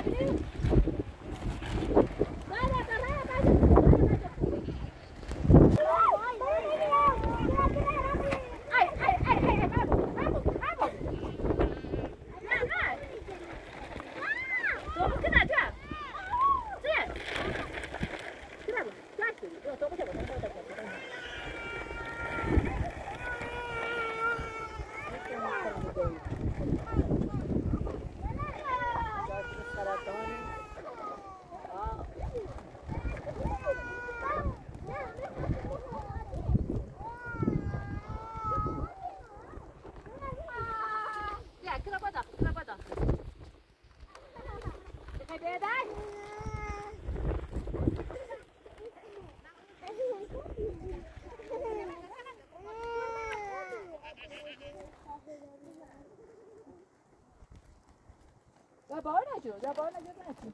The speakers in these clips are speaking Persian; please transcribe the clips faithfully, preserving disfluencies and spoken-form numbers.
یا بار نجو یا بار نجو نجو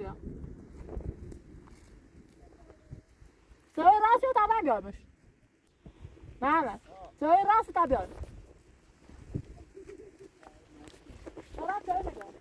بیا سایه راستی رو تبا بیارمش محمد سایه راستی تبا بیارمش شراب سایه بگم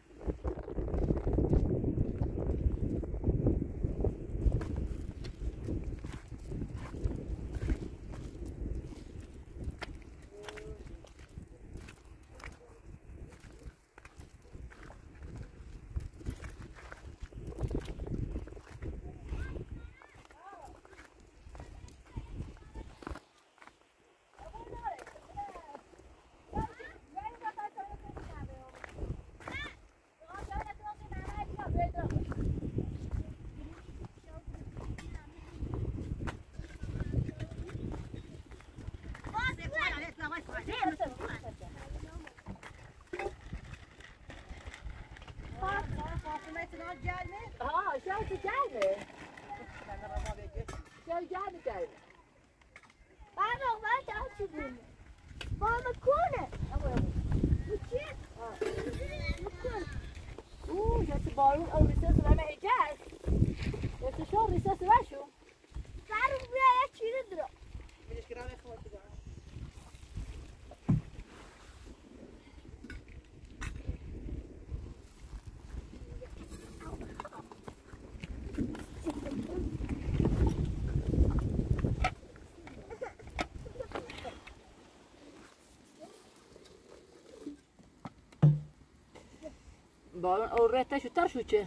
بالون او رته شو تر شو چه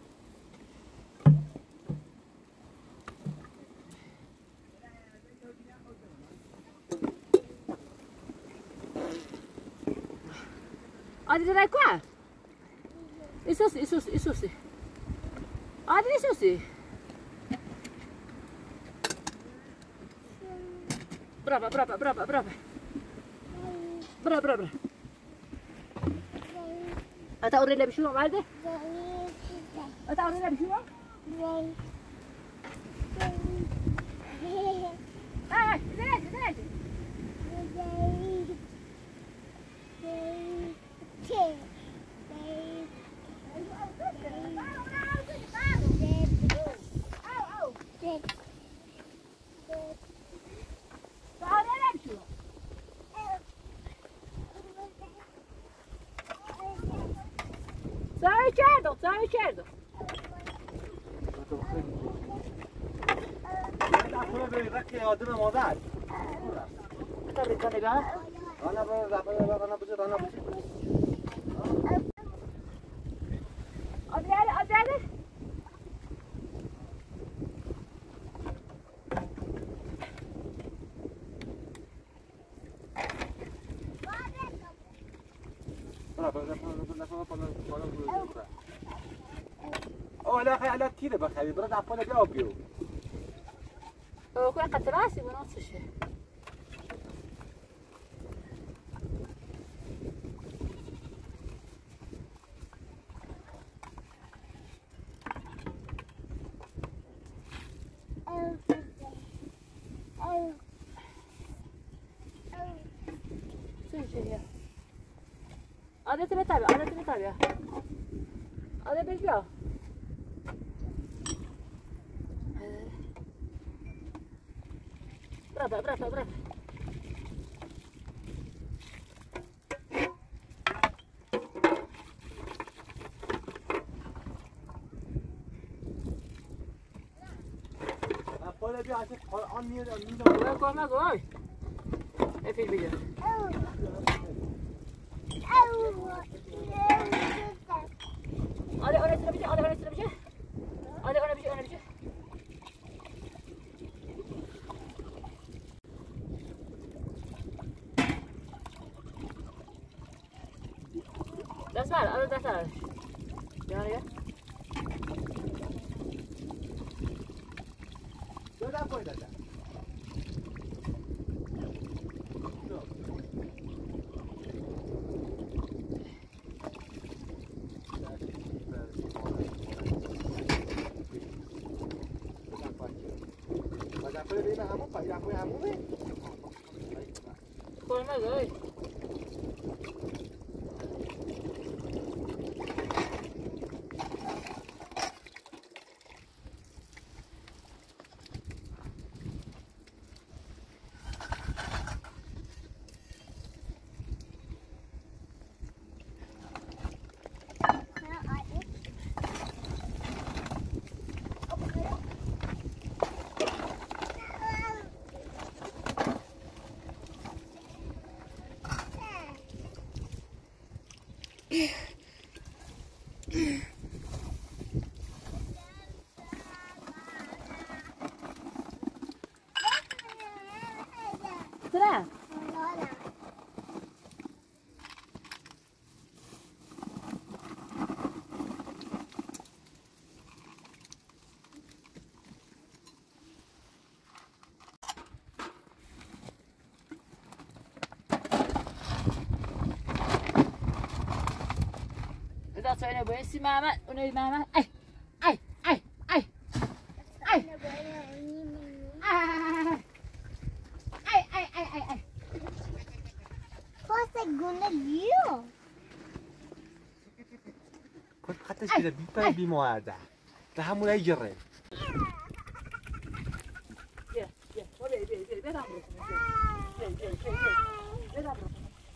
آدی داره که ایسوسی ایسوسی ایسوسی آدی ایسوسی برابا برابا برابا برابا برابا برابا أتا أوري لبي شو مالده؟ أتا أوري لبي شو؟ آه زين زين Certo, sai certo. ركي آدم مادر. تبریک نگاه. رانا برو رانا رانا بچه رانا بچه. آدیاله آدیاله. برا برا برا برا برا برا. أوه لا خي على كذا بخلي برد عفوا بيو بيو. هو كل قطر راسي ونص الشيء. هذا تبي تابع هذا تبي تابع هذا بيجوا برافو برافو برافو أقول لك عشان قرآن مية مية. لا كم أقول إيه في الفيديو هذا أنا سلبي هذا أنا سلبي هذا أنا بيجي أنا بيجي ده سهل هذا ده سهل يعني يا ده ده كويس ده Con mà rồi. Tra. Kita saya boleh si mama, unai mama. Ai, ai, ai, ai, ai. Ai, ai, ai, ai, ai. Forse gonnellio. كنت خدتش كده بيبقى بمواعدة تحمل أي جرة يا يا ولا يبي يبي بيت عمركم يا يا يا بيت عمركم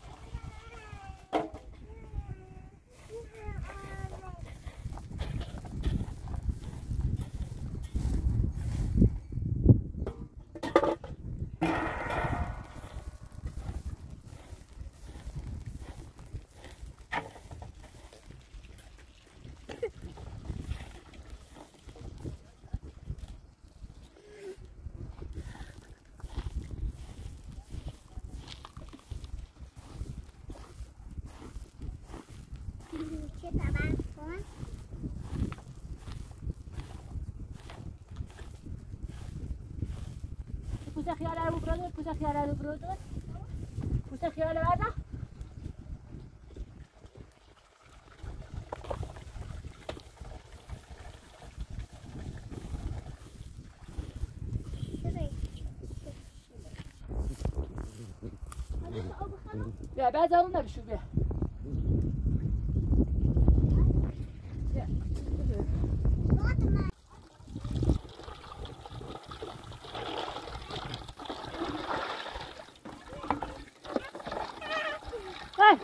Pusat khiyal alu brother, pusat khiyal alu brother, pusat khiyal ada. Ya ben zarına bir şu bir. Hey.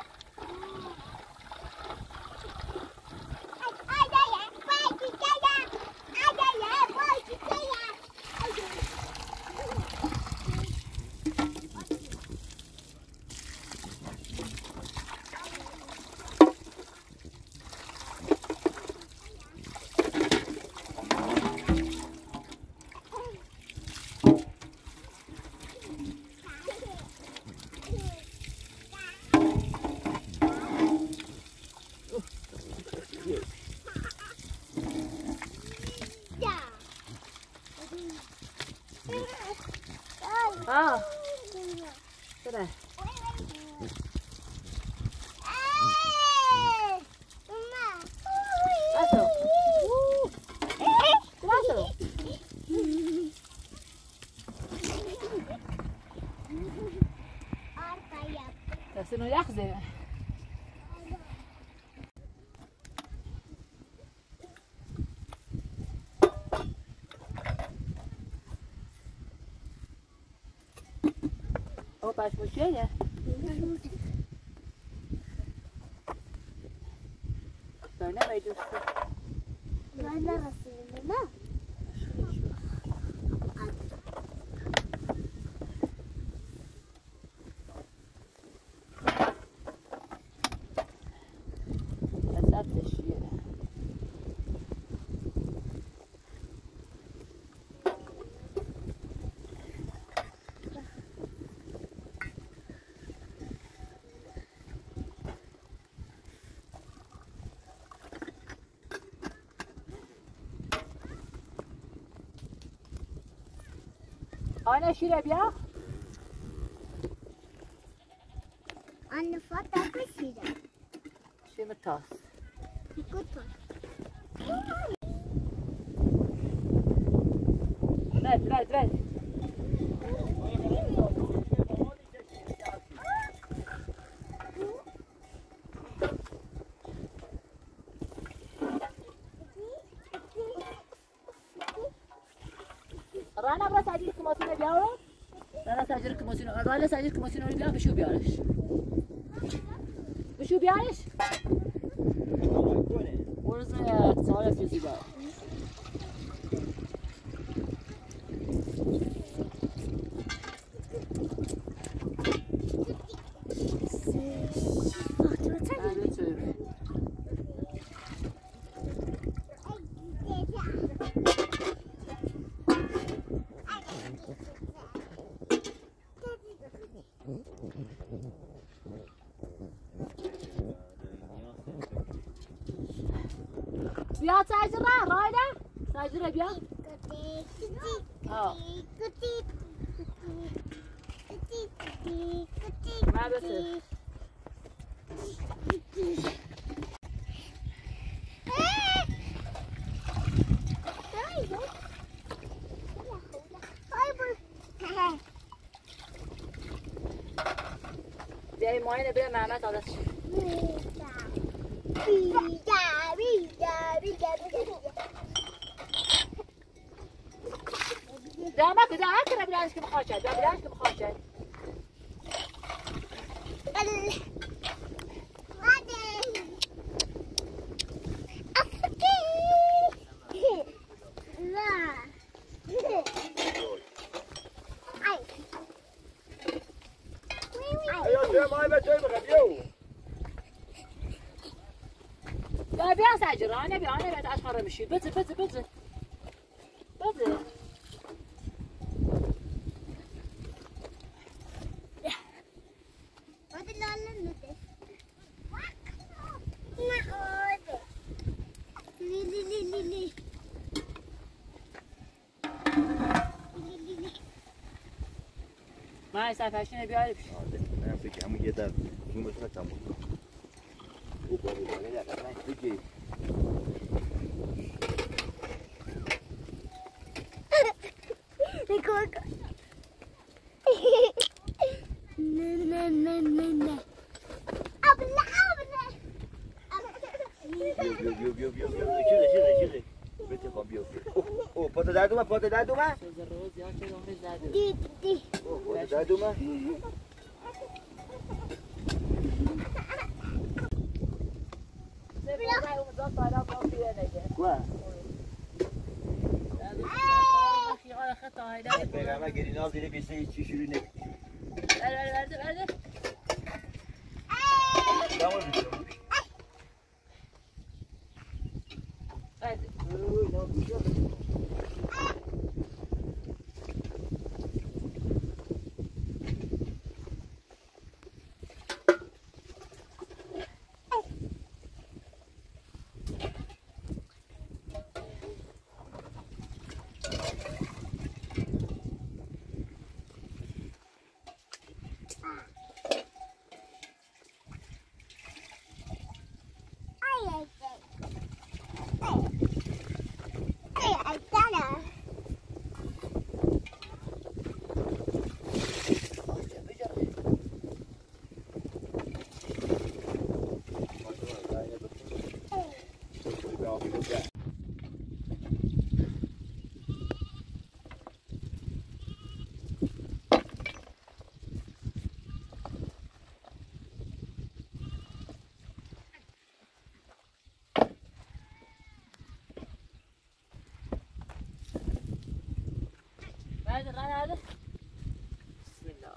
Ah. Sudah. Masuk. Masuk. بس انه يخزن. Oh, pas musuh ya. Mana baju tu? Mana rasanya mana? Ana şire bia. Anne fatta kuşira. Şimdi tas. Kutu. Ver ver ver. Rana bırak sadece kımasını biaro. Rana sadece kımasını. Rana sadece kımasını biaro. Bir şu biarış. Bir şu biarış. Orası ya. Sağ fiziği var. Fatima sen. Evet söyle. بیا سجره رایده سجره بیا آه ما بسه بیایی ماینه بیا محمد آدست دامك إذا أكره بلاش كم خاشة بلاش كم خاشة لا بيا ساجر أنا بيا أنا بيا أشهر مشي بز بز بز بز ما يسافرشين بيعرف أنا فيك هم جدا مو مثل كم وبابي ولا لا أنا فيك لا لا لا لا أبلا أبلا بيو بيو بيو بيو بيو شيله شيله شيله بيتي قام بيو أوه بطل دادوما بطل دادوما دي دي أوه بطل دادوما كوا بگم گری ناز دیگه بیشتر چی شروع نمی برده برده برده دامو بیشتر برده اوه ناز بیشتر هذا الغنى هذا بسم الله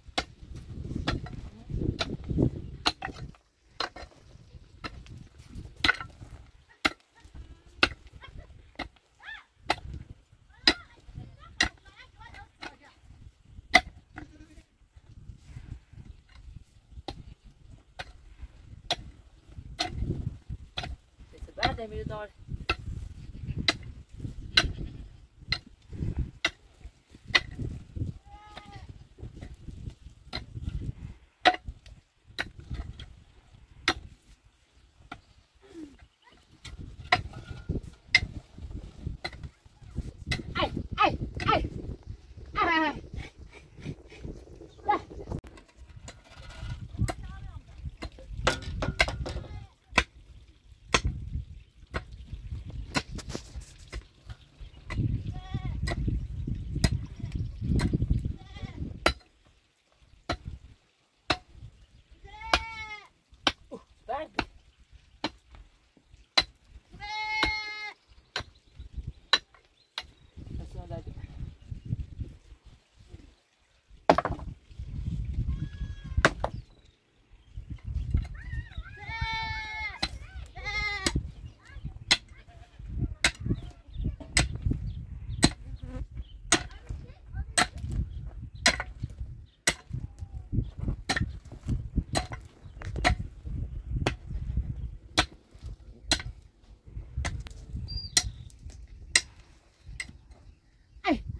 بس بعد ما يدور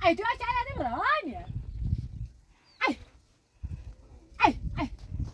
Ai, tu acha ela de branya? Ai. Ai, ai.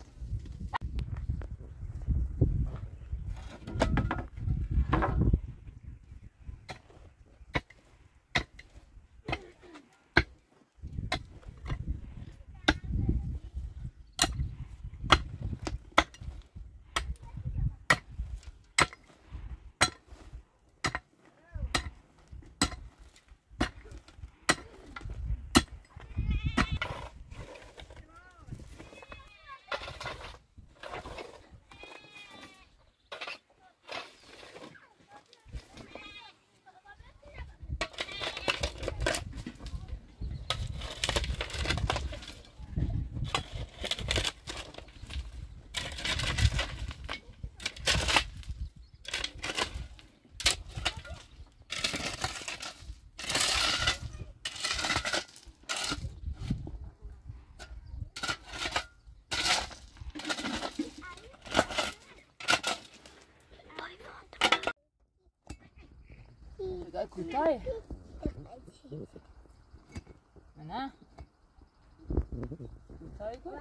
Gak kutai. Mana? Kutai kau?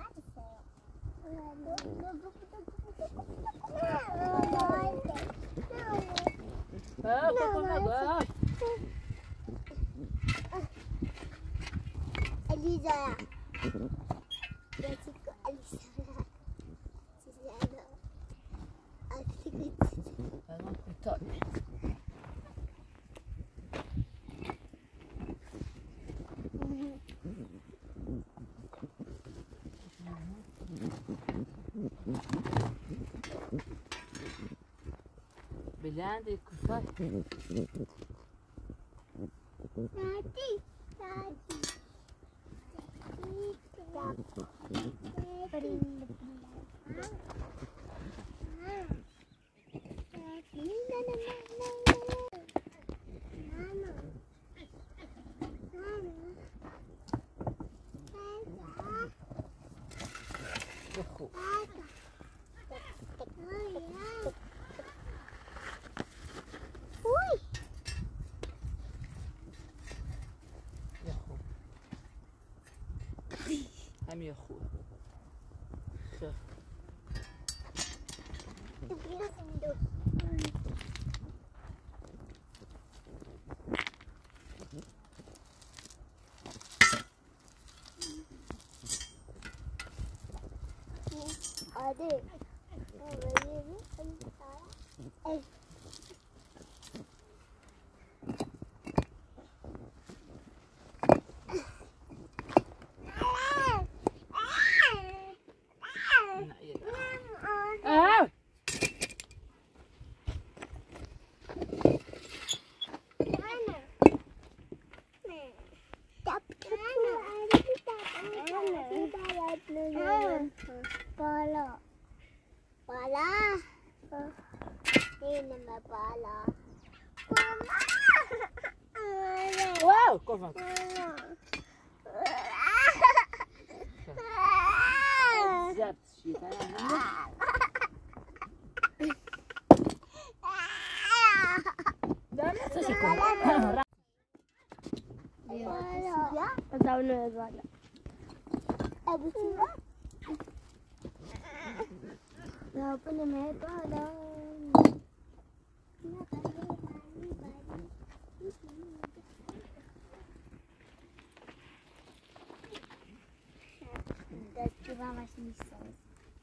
Ah, kau kau nak buat? Eliza. Ya cikgu Eliza. Cici ada. Aku cikgu. Memang kutai. Belanda kutai. Tadi, tadi. هم يا اخوي Adik. Eh. Pala. Pala. Ini nama pala. Pala. Wow, kom maar. Zet, shit, hè. Daar is het. Ya, tahu ni ada. Abu siapa? Apa nama pala? Vamos missões.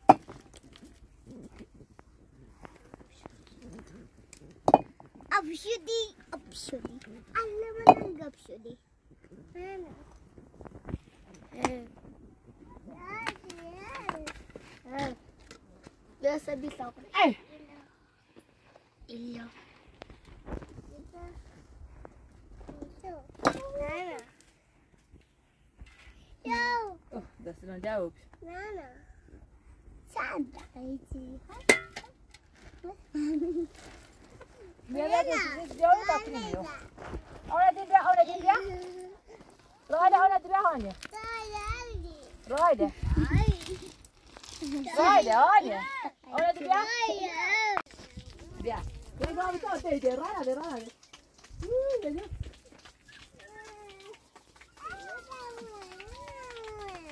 Absudi, absudi. Allah mana absudi? Mana? Eh. Eh. Biasa bisa. Eh. Iya. Mana? Yo. Oh, dat is dan jawab. Nana. Santa itu. Dia ada di jauh tak ni. Orang di dia, orang di dia. Roda, orang di dia hanya. Roda. Roda, hanya. Orang di dia. Dia. Dia bawa betul tu dia. Roda, dia roda. Hmm, dia.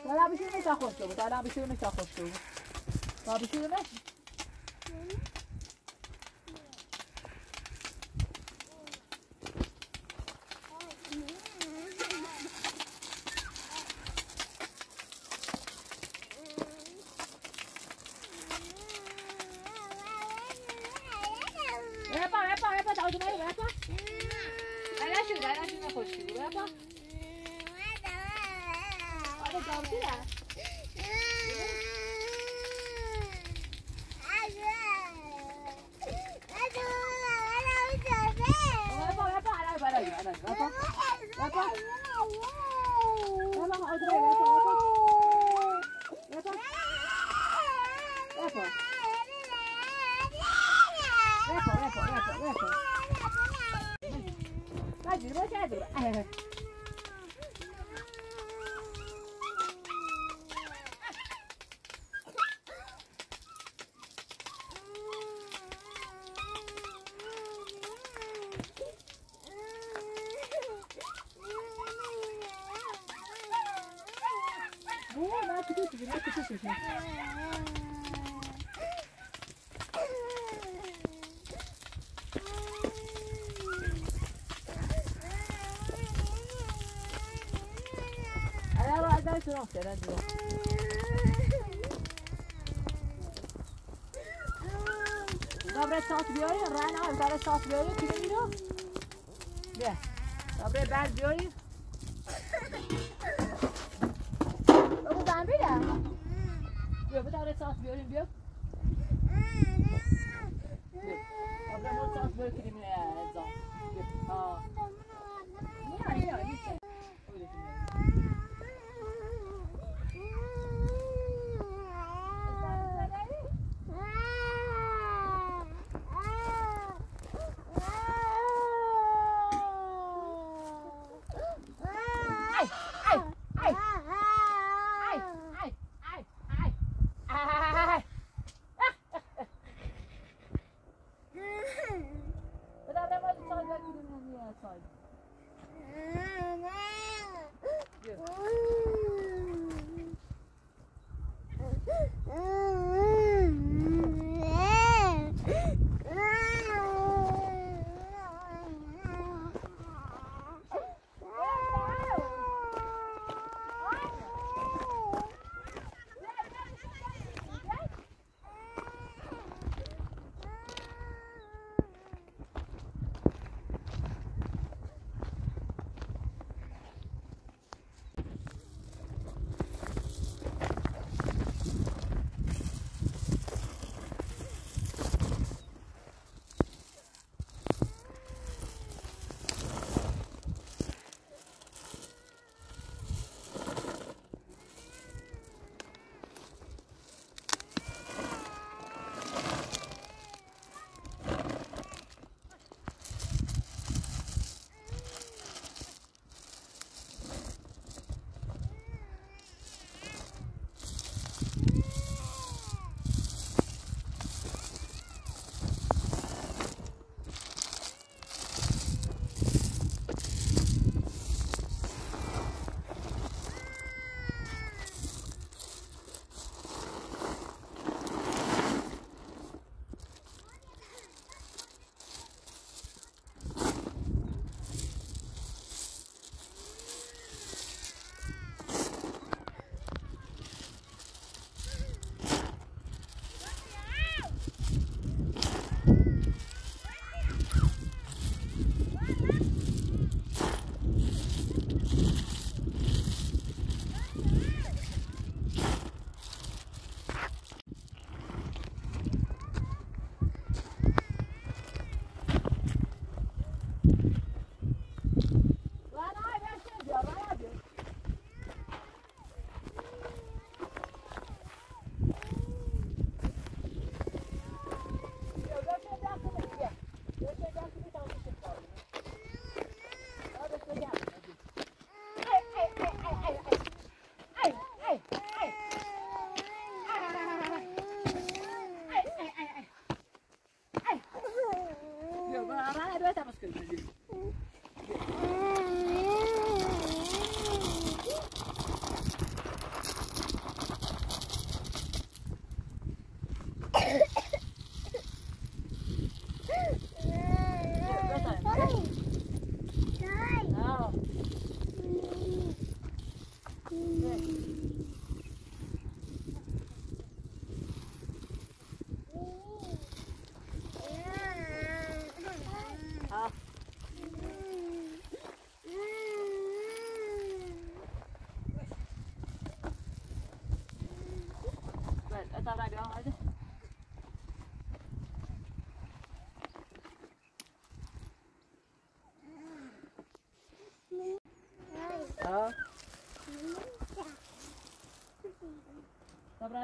دارم بشورمش تا خوش بود دارم بشورمش تا خوش بود تا بشورمش Epa, epa, epa, tá ouvindo aí, epa? Vai na chuva, vai na chuva, contigo, epa? Olha, já vou tirar. Epa, epa, vai lá, vai lá, vai lá, epa? Epa? Epa, outra aí, epa, epa? Epa? Epa? Epa, epa, epa, epa. Vai, Júlio, vai tirar, Júlio. Boa, vai, que isso, Júlio, que isso, Júlio. Não, será de novo. Dobre ساعت بیاری رنا برای ساعت بیاری کی میرو بیا dobre بعد بیاری بابا زن بیره بیا بیا dobre ساعت بیاری بیا dobre مو ساعت بیاری کی میره زن ها میاد میاد میشه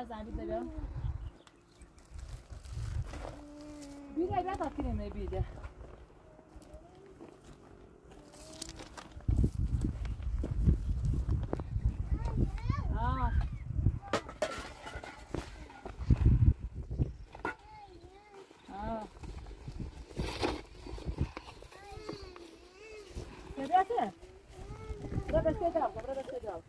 بیا زنبیل ده بیا بیده بیا تا تیرمه بیده آه آه بیا سه برا بسکه جاو برا بسکه جاو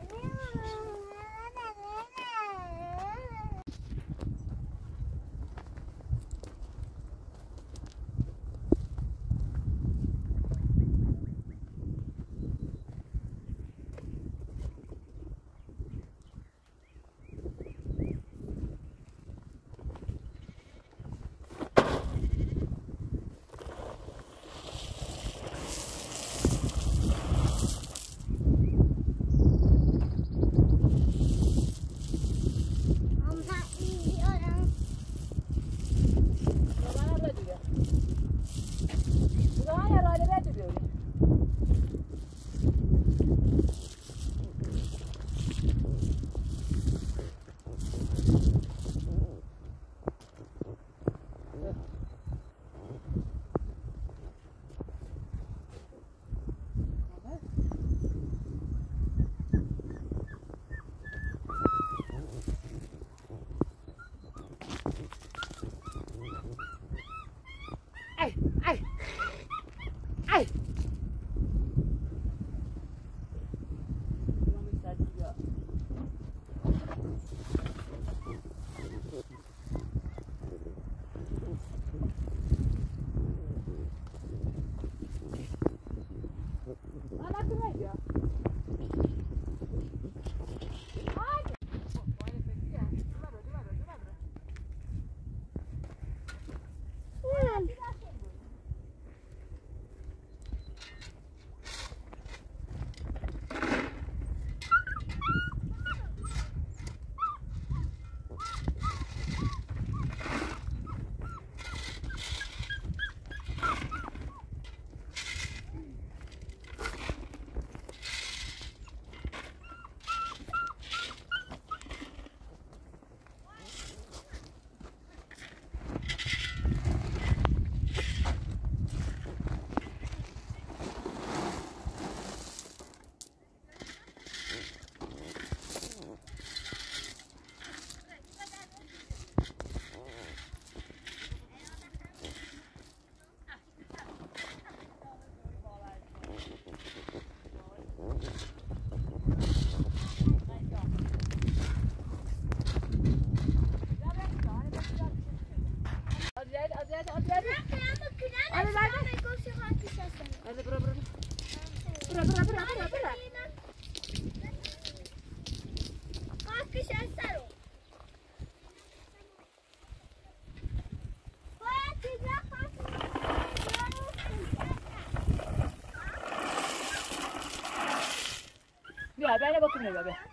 بیا بیا بکنه بیا بیا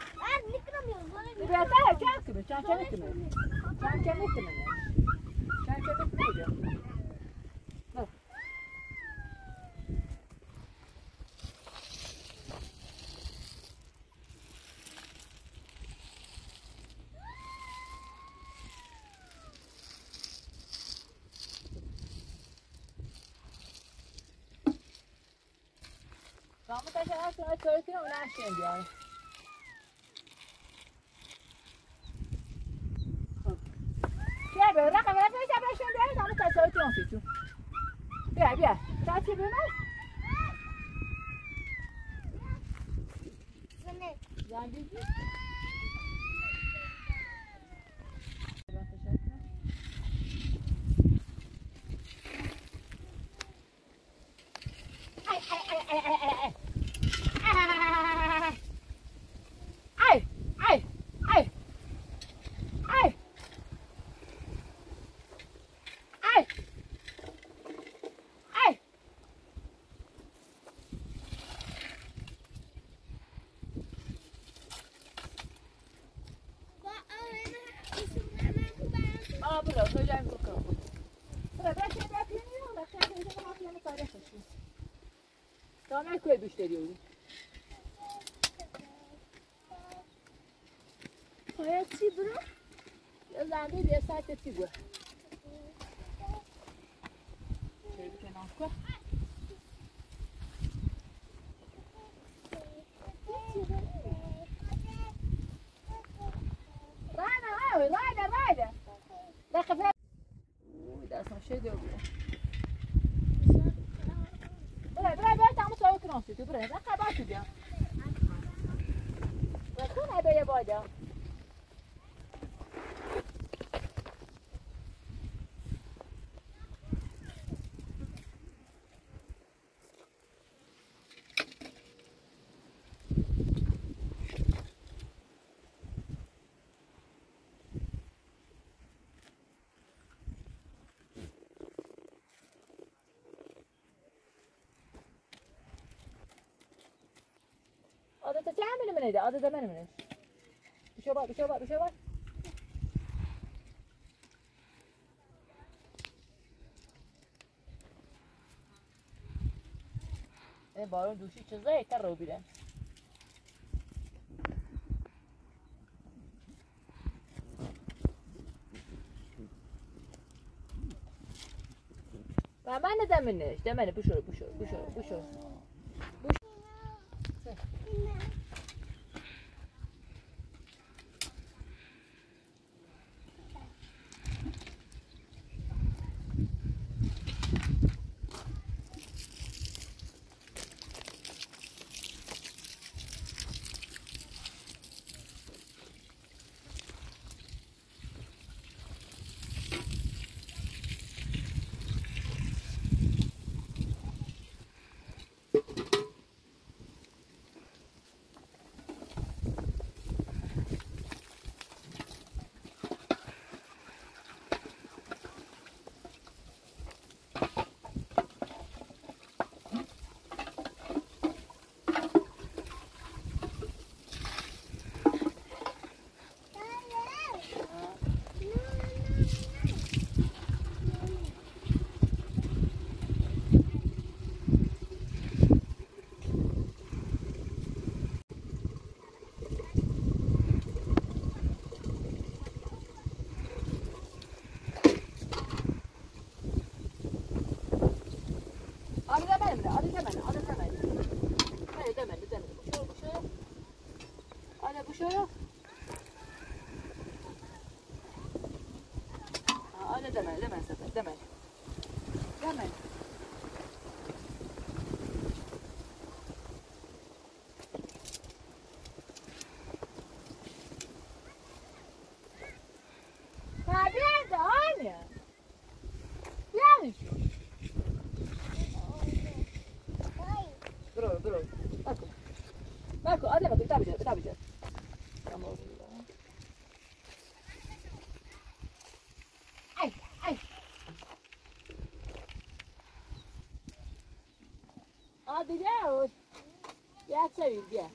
بیا تا چند کمی چند چند کمی چند کمی کمی چند کمی کمی بیا Kamu tak cakap soal soal tu nak nasi dia. Siapa orang kamera saya siapa yang dia? Kamu tak soal tu nasi tu. Biar biar. Tak siapa mas? Sini. Jangan biji. Stormy koy müşteri olur. پایت چی برو؟ یا زنده بیا ساعت چی برو؟ چه کنم که؟ رايدة هاوي رايدة رايدة داخل فيها اوه ده اصلا شي ده برا برا برا تعمل سوي كراسي برا داخل باتو بيا بكون هبه يا بادا هذا تعمل من هذا هذا زمان منه بشوفه بشوفه بشوفه ايه بارون دوشی چیزایی تر رو بیرن و من دمنش دمنه بشور بشور بشور بشور دیگه بیا سوید بیا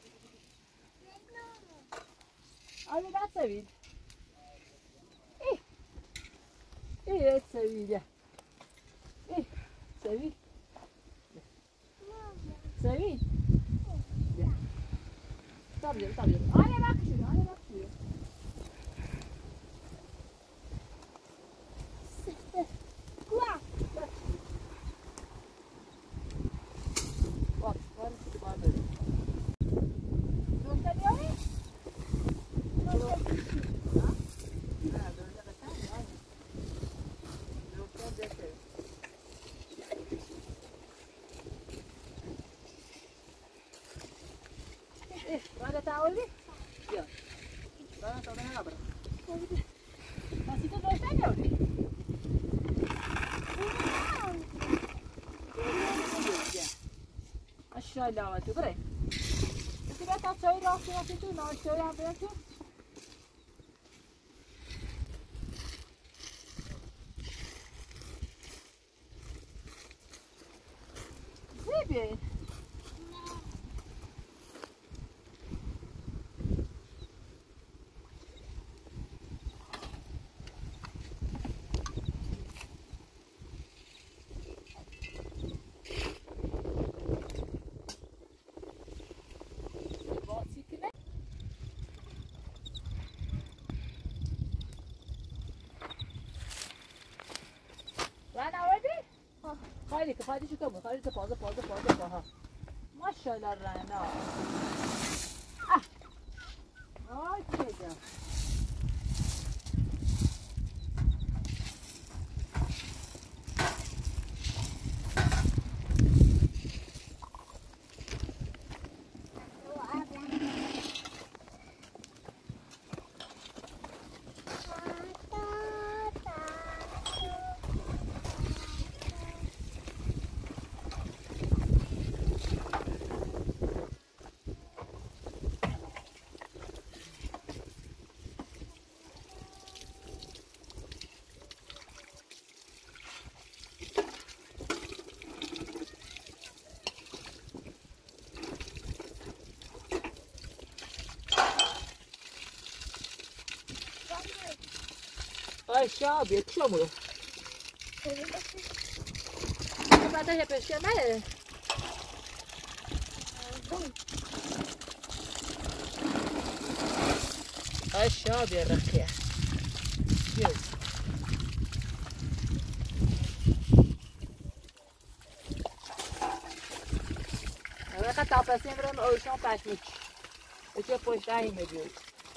آره بیا سوید ای ای سوید بیا ای سوید سوید بیا تاب بیا تاب بیا آره بخشید آره بخشید سفت گواه Maşallah tu bre. Tu bre ta çay rahat rahat tu na çay rahat rahat tu. Zibi. خیلی که خیلی شو کم خیلی پازه پازه پازه پاها ماشاءالله رنا آی کجا Ay şabi, kuşa mı? Ben de yapışıyor ne? Ay şabi rakıya. Yok. Agora que tá para sempre o chão faz muito. Eu tinha posto aí, meu Deus.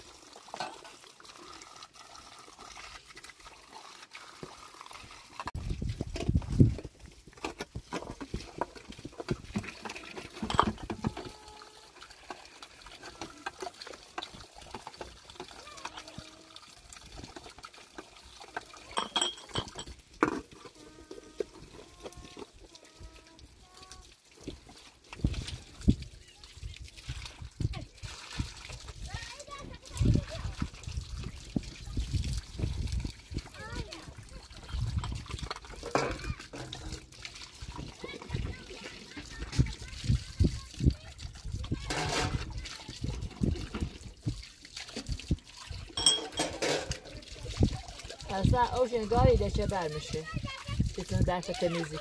اصلا اوشن گاری دشه بر میشه بتونه درس تمیزی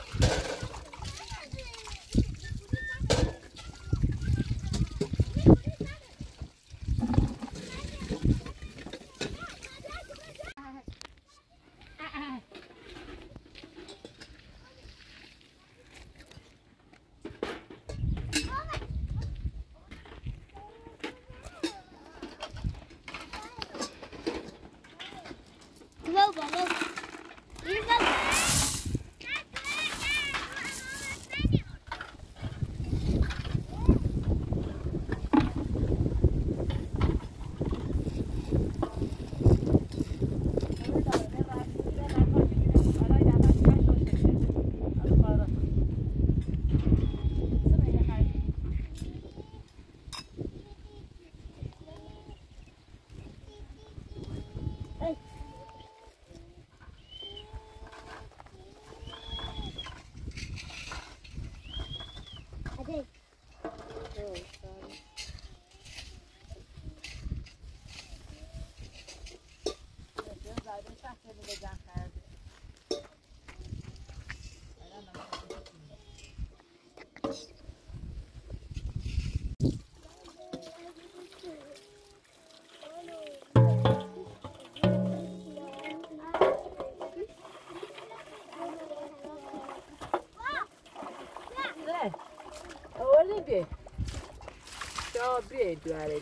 بیا شا بیا دواره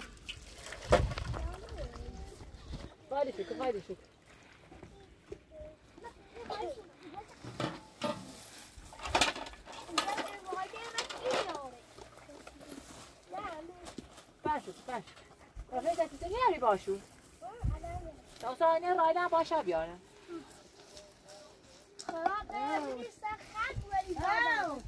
خالی شکر خالی شکر باشو باشو باشو دستی تو نیاری باشو تا سانیه رایدن باشا بیارم خراب نمیشه خط ولی بابا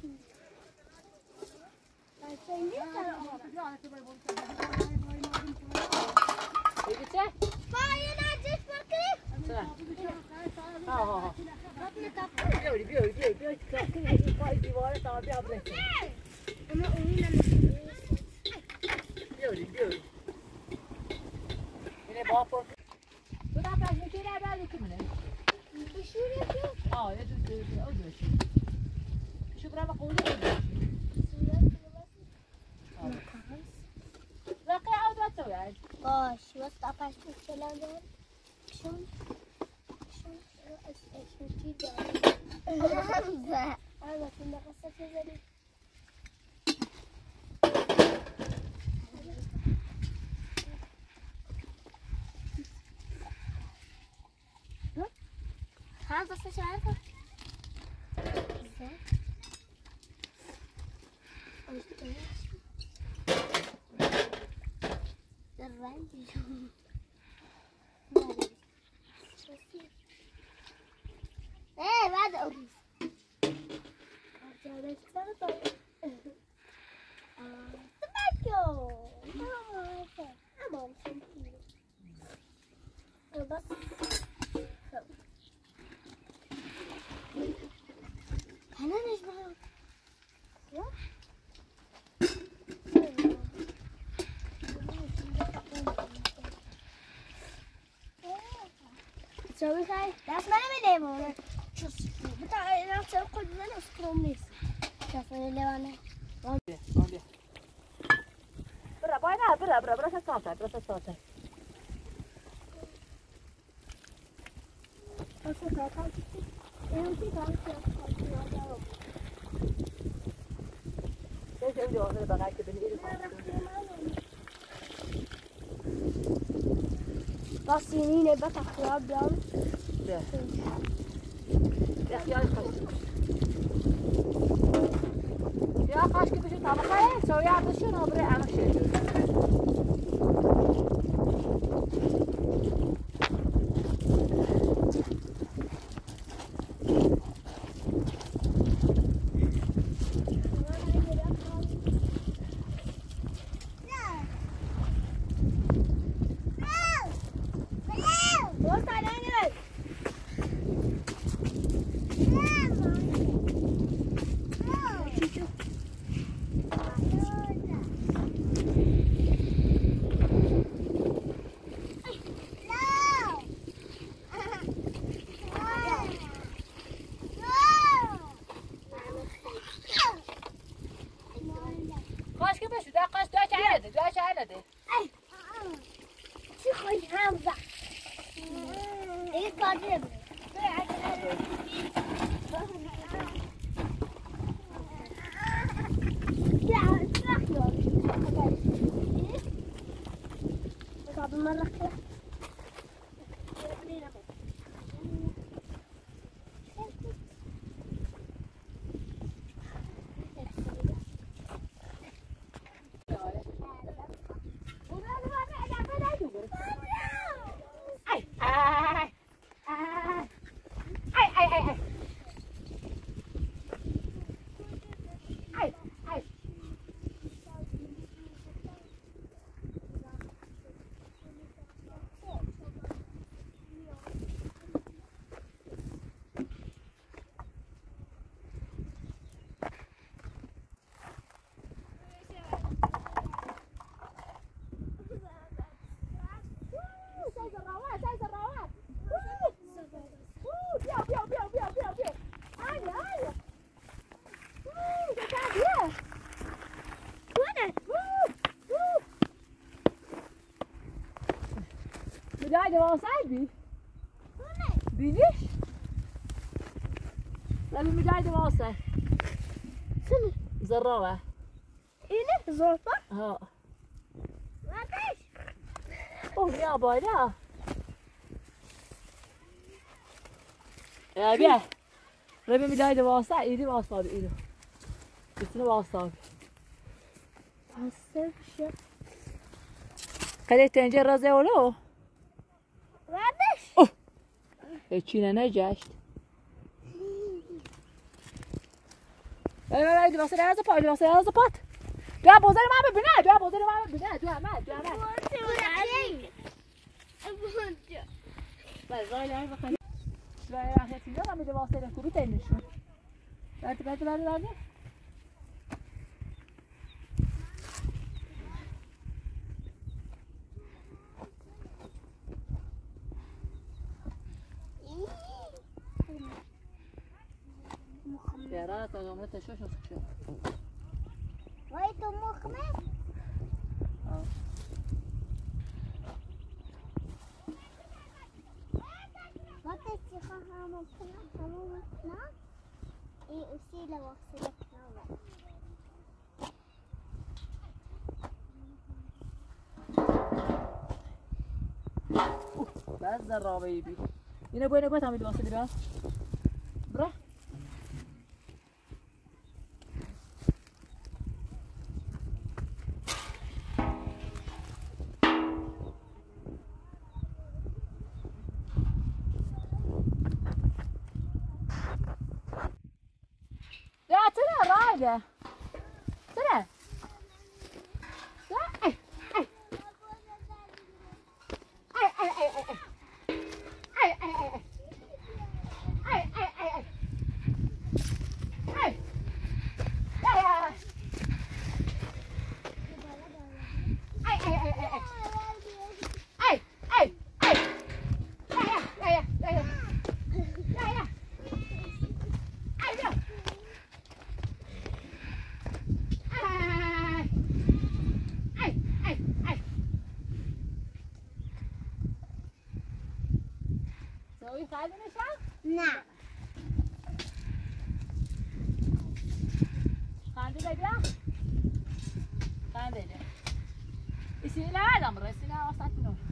بگی چه؟ باید نجش بکنی؟ چه؟ ها ها ها بیاری بیاری بیاری بیاری بیاری پای دیواره تا بیا برسه اما اونی نمیشه بیاری بیاری اینه با پر تو دا پشمه که نه بعدی که منه بشوری که؟ آه یه دو دو او دوشی شو برام قولی او دوشی رقی او دو تو یاد باش واسه پشمه چلا دار شون شون از اشمتی دار هذا كنا قصة زري هذا قصة شو عارفة؟ ازاي؟ الرندي شو ايه بعد اوريس ارجع اشتغل تباكو اما بس انا نجمع تسوي خاي لا اسمع لي ليمون شوف بتاع انا تسوي كل زين استروميس شوف انا ليمون راضي راضي برا باينا برا برا برا ساعة برا ساعة بس كذا كذا ايه في كذا كذا ليش عندي واحد بنات بنيري بس ينين بقى خراب يوم يا أخي يا خاش يا خاش كيف شو طبخة سوي عاد شنو بري أنا شيء مجاهدة ما صاحبي بينيش لا المجاهدة ما صاحب سنة زراوة إيه زرفة ها ما فيش اوه يا باي لا يا بيه ربي مجاهدة ما صاحب ايدي ما صاحب ايده بسنا ما صاحب حسب شو خليت تنجر رزي ولو بعدش اوه هيتشينا نجاشت لا لا لا دي بصير على زبط دي بصير على زبط يا ابو زين ما ببنات يا ابو زين ما ببنات يا مات يا مات لا زين يعني بخلي لا يا اخي تيجي ما بدي بصير اكو بتنش لا تبعد تبعد تبعد يا رات انا متى شو شو شو ويتو مخمس اه ما تشيخها ممكن حمومتنا إيه وسيلة وصلت نوبة. بس ذرة بيبي. هنا بوين بوين تعمل بس اللي بقى. برا. لا ترى رايدة. ترى. لا. أي أي. أي أي أي أي. أي أي أي. أي أي أي أي. أي. لا يا. أي أي أي أي. أي أي أي. لا يا لا يا لا يا. لا يا. أي لا. أي أي أي. سوي خالد نشا؟ نعم. خالد بيبيا؟ خالد بيبيا. يصير لا هذا مرة يصير لا وصلت منه.